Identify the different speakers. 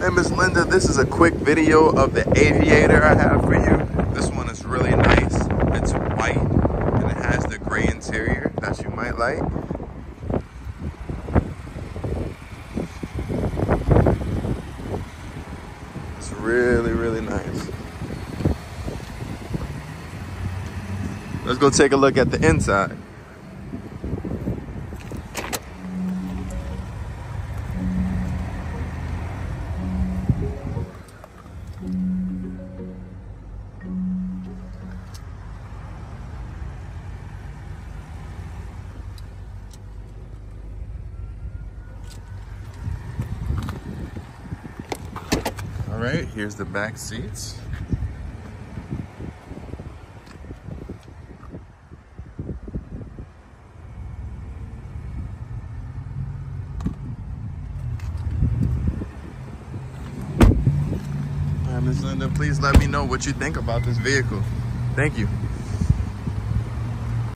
Speaker 1: Hey, Miss Linda, this is a quick video of the Aviator I have for you. This one is really nice. It's white and it has the gray interior that you might like. It's really, really nice. Let's go take a look at the inside. All right, here's the back seats. Ms. Linda, please let me know what you think about this vehicle. Thank you.